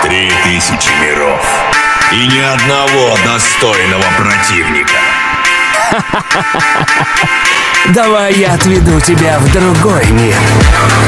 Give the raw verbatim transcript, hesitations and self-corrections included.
Три тысячи миров. И ни одного достойного противника. Давай я отведу тебя в другой мир.